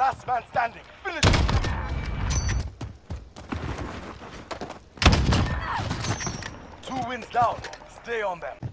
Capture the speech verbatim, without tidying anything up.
Last man standing. Finish him. Two wins down. Stay on them.